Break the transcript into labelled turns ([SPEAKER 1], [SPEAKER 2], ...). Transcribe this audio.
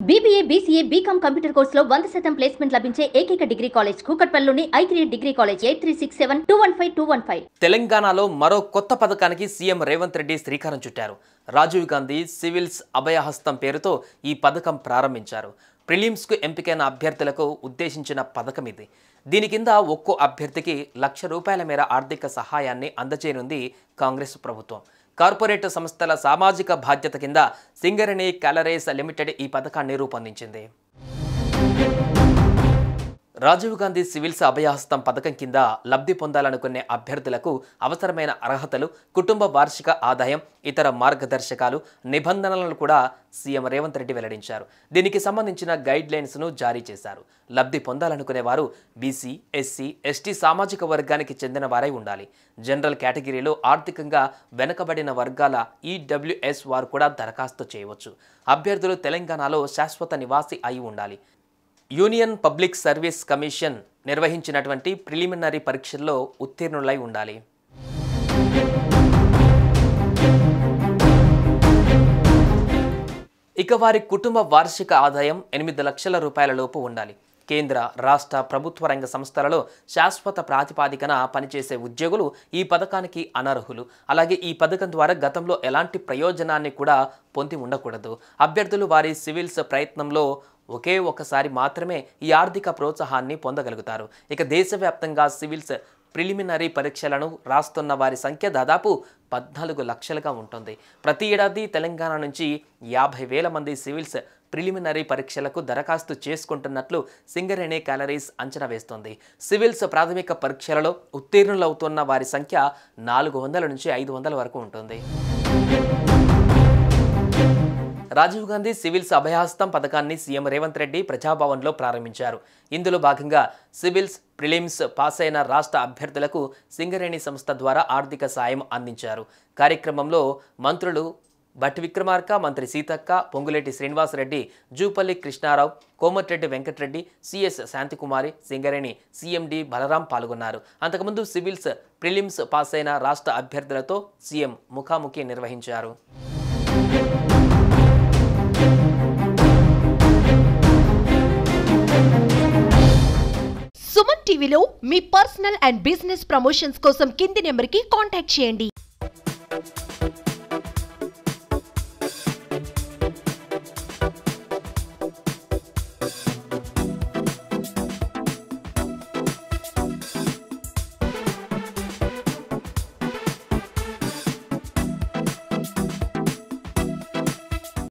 [SPEAKER 1] BBA, BCA, BCom computer కోర్సులో 100% placement లభించే ఏకైక డిగ్రీ కాలేజ్ కూకట్పల్లిలోని I3 డిగ్రీ కాలేజ్ 8367215215.
[SPEAKER 2] తెలంగాణలో మరో కొత్త పథకానికి సీఎం రేవంత్ రెడ్డి శ్రీకారం చుట్టారు. రాజీవ్ గాంధీ సివిల్స్ అభయహస్తం పేరుతో ఈ పథకం ప్రారంభించారు. ప్రిలిమ్స్కు ఎంపికైన అభ్యర్థులకు ఉద్దేశించిన పథకం ఇది. దీని కింద ఒక్కో అభ్యర్థికి ₹1,00,000 మేర ఆర్థిక సహాయాన్ని అందజేయనుంది కాంగ్రెస్ ప్రభుత్వం. కార్పొరేట్ సంస్థల సామాజిక బాధ్యత కింద సింగరేణి క్యాలరీస్ లిమిటెడ్ ఈ పథకాన్ని రూపొందించింది. రాజీవ్ గాంధీ సివిల్స్ అభయహస్తం పథకం కింద లబ్ధి పొందాలనుకునే అభ్యర్థులకు అవసరమైన అర్హతలు, కుటుంబ వార్షిక ఆదాయం, ఇతర మార్గదర్శకాలు, నిబంధనలను కూడా సీఎం రేవంత్ రెడ్డి వెల్లడించారు. దీనికి సంబంధించిన గైడ్ లైన్స్ను జారీ చేశారు. లబ్ధి పొందాలనుకునే వారు బీసీ, ఎస్సీ, ఎస్టీ సామాజిక వర్గానికి చెందిన వారై ఉండాలి. జనరల్ కేటగిరీలో ఆర్థికంగా వెనుకబడిన వర్గాల ఈడబ్ల్యూఎస్ వారు కూడా దరఖాస్తు చేయవచ్చు. అభ్యర్థులు తెలంగాణలో శాశ్వత నివాసి అయి ఉండాలి. యూనియన్ పబ్లిక్ సర్వీస్ కమిషన్ నిర్వహించినటువంటి ప్రిలిమినరీ పరీక్షల్లో ఉత్తీర్ణులై ఉండాలి. ఇక వారి కుటుంబ వార్షిక ఆదాయం ₹8,00,000 లోపు ఉండాలి. కేంద్ర, రాష్ట్ర ప్రభుత్వ రంగ సంస్థలలో శాశ్వత ప్రాతిపాదికన పనిచేసే ఉద్యోగులు ఈ పథకానికి అనర్హులు. అలాగే ఈ పథకం ద్వారా గతంలో ఎలాంటి ప్రయోజనాన్ని కూడా పొంది ఉండకూడదు. అభ్యర్థులు వారి సివిల్స్ ప్రయత్నంలో ఒకే ఒకసారి మాత్రమే ఈ ఆర్థిక ప్రోత్సాహాన్ని పొందగలుగుతారు. ఇక దేశవ్యాప్తంగా సివిల్స్ ప్రిలిమినరీ పరీక్షలను రాస్తున్న వారి సంఖ్య దాదాపు 14 లక్షలుగా ఉంటుంది. ప్రతి ఏడాది తెలంగాణ నుంచి 50,000 మంది సివిల్స్ ప్రిలిమినరీ పరీక్షలకు దరఖాస్తు చేసుకుంటున్నట్లు సింగరేణి క్యాలరీస్ అంచనా వేస్తోంది. సివిల్స్ ప్రాథమిక పరీక్షలలో ఉత్తీర్ణులవుతున్న వారి సంఖ్య 400 నుంచి 500 వరకు ఉంటుంది. రాజీవ్ గాంధీ సివిల్స్ అభయహస్తం పథకాన్ని సీఎం రేవంత్ రెడ్డి ప్రజాభవన్లో ప్రారంభించారు. ఇందులో భాగంగా సివిల్స్ ప్రిలిమ్స్ పాస్ అయిన రాష్ట్ర అభ్యర్థులకు సింగరేణి సంస్థ ద్వారా ఆర్థిక సాయం అందించారు. కార్యక్రమంలో మంత్రులు భట్టి విక్రమార్క, మంత్రి సీతక్క, పొంగులేటి శ్రీనివాసరెడ్డి, జూపల్లి కృష్ణారావు, కోమటిరెడ్డి వెంకటరెడ్డి, సిఎస్ శాంతికుమారి, సింగరేణి సిఎండి బలరాం పాల్గొన్నారు. అంతకుముందు సివిల్స్ ప్రిలిమ్స్ పాస్ అయిన రాష్ట్ర అభ్యర్థులతో సీఎం ముఖాముఖి నిర్వహించారు.
[SPEAKER 3] సుమన్ టీవీలో మీ పర్సనల్ అండ్ బిజినెస్ ప్రమోషన్స్ కోసం కింది నెంబర్కి కాంటాక్ట్ చేయండి.